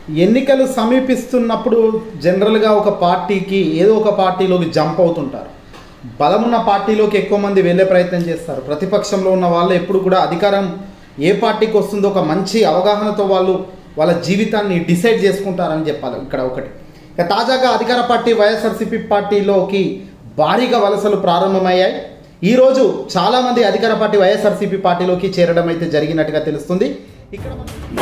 ఎన్నికలు సమీపిస్తున్నప్పుడు జనరల్గా ఒక పార్టీకి ఏదో ఒక పార్టీలోకి జంప్ అవుతుంటారు. బలమున్న పార్టీలోకి ఎక్కువ మంది వెళ్ళే ప్రయత్నం చేస్తారు. ప్రతిపక్షంలో ఉన్న వాళ్ళు ఎప్పుడు కూడా అధికారం ఏ పార్టీకి వస్తుందో ఒక మంచి అవగాహనతో వాళ్ళు వాళ్ళ జీవితాన్ని డిసైడ్ చేసుకుంటారని చెప్పాలి. ఇక్కడ ఒకటి ఇక తాజాగా అధికార పార్టీ వైఎస్ఆర్సీపీ పార్టీలోకి భారీగా వలసలు ప్రారంభమయ్యాయి. ఈరోజు చాలామంది అధికార పార్టీ వైఎస్ఆర్సీపీ పార్టీలోకి చేరడం అయితే జరిగినట్టుగా తెలుస్తుంది. ఇక్కడ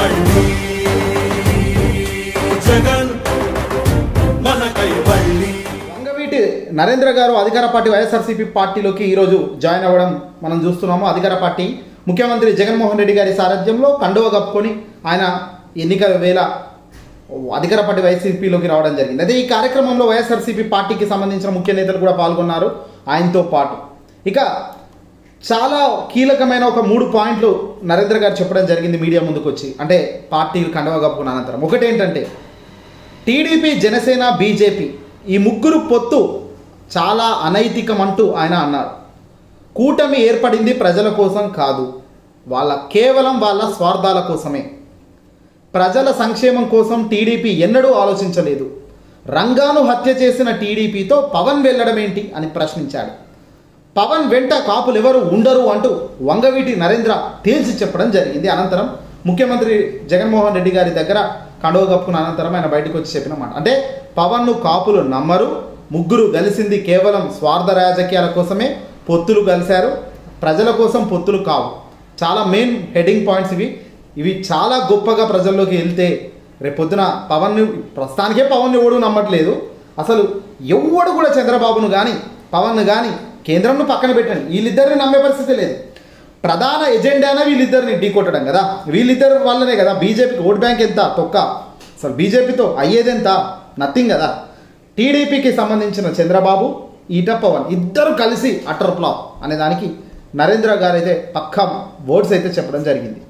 వంగవీటి నరేంద్ర గారు అధికార పార్టీ వైఎస్ఆర్సీపీ పార్టీలోకి ఈరోజు జాయిన్ అవ్వడం మనం చూస్తున్నాము. అధికార పార్టీ ముఖ్యమంత్రి జగన్మోహన్ రెడ్డి గారి సారథ్యంలో కండువ కప్పుకొని ఆయన ఎన్నికల వేళ అధికార పార్టీ వైసీపీలోకి రావడం జరిగింది. అదే ఈ కార్యక్రమంలో వైఎస్ఆర్సీపీ పార్టీకి సంబంధించిన ముఖ్య నేతలు కూడా పాల్గొన్నారు ఆయనతో పాటు. ఇక చాలా కీలకమైన ఒక 3 పాయింట్లు నరేంద్ర గారు చెప్పడం జరిగింది మీడియా ముందుకు వచ్చి, అంటే పార్టీలు కండువ కప్పుకున్న అనంతరం. ఒకటేంటంటే టీడీపీ, జనసేన, బీజేపీ ఈ ముగ్గురు పొత్తు చాలా అనైతికం అంటూ ఆయన అన్నారు. కూటమి ఏర్పడింది ప్రజల కోసం కాదు, కేవలం వాళ్ళ స్వార్థాల కోసమే. ప్రజల సంక్షేమం కోసం టీడీపీ ఎన్నడూ ఆలోచించలేదు. రంగాను హత్య చేసిన టీడీపీతో పవన్ వెళ్ళడం ఏంటి అని ప్రశ్నించాడు. పవన్ వెంట కాపులు ఎవరు ఉండరు అంటూ వంగవీటి నరేంద్ర తేల్చి చెప్పడం జరిగింది. అనంతరం ముఖ్యమంత్రి జగన్మోహన్ రెడ్డి గారి దగ్గర కండువ కప్పుకున్న అనంతరం ఆయన బయటకు వచ్చి చెప్పిన మాట అంటే పవన్ను కాపులు నమ్మరు, ముగ్గురు కలిసింది కేవలం స్వార్థ రాజకీయాల కోసమే పొత్తులు కలిశారు, ప్రజల కోసం పొత్తులు కావు. చాలా మెయిన్ హెడ్డింగ్ పాయింట్స్ ఇవి చాలా గొప్పగా ప్రజల్లోకి వెళ్తే రేపొద్దున పవన్ను, ప్రస్తుతానికే పవన్ను ఎవడు నమ్మట్లేదు, అసలు ఎవడు కూడా చంద్రబాబును కానీ పవన్ను కానీ కేంద్రంను పక్కన పెట్టండి, వీళ్ళిద్దరిని నమ్మే పరిస్థితి లేదు. ప్రధాన ఎజెండానే వీళ్ళిద్దరిని ఢీకొట్టడం కదా, వీళ్ళిద్దరి వల్లనే కదా బీజేపీకి ఓట్ బ్యాంక్ ఎంత తొక్క, అసలు బీజేపీతో అయ్యేదెంత, నథింగ్ కదా. టీడీపీకి సంబంధించిన చంద్రబాబు, ఈట పవన్ ఇద్దరు కలిసి అటర్ ఫ్లాప్ అనే దానికి నరేంద్ర గారు అయితే పక్కా వర్డ్స్ అయితే చెప్పడం జరిగింది.